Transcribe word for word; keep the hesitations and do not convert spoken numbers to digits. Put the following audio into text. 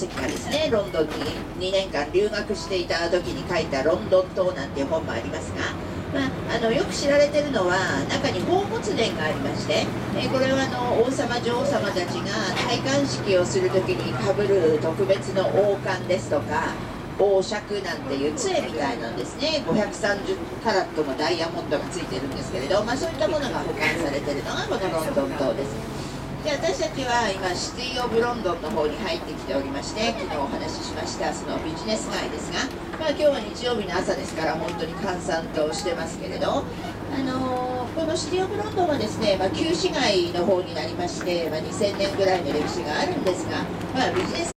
がですね、ロンドンににねんかん留学していた時に書いた「ロンドン島」なんていう本もありますが、まあ、あのよく知られてるのは中に宝物殿がありまして、えこれはあの王様女王様たちが戴冠式をする時にかぶる特別の王冠ですとか王笏なんていう杖みたいなんですね。ごひゃくさんじゅうカラットのダイヤモンドがついてるんですけれど、まあ、そういったものが保管されているのがこのロンドン島です。で私たちは今シティ・オブ・ロンドンの方に入ってきておりまして、昨日お話ししましたそのビジネス街ですが、まあ、今日は日曜日の朝ですから本当に閑散としてますけれど、あのー、このシティ・オブ・ロンドンはですね、まあ、旧市街の方になりまして、まあ、にせんねんぐらいの歴史があるんですが、まあ、ビジネス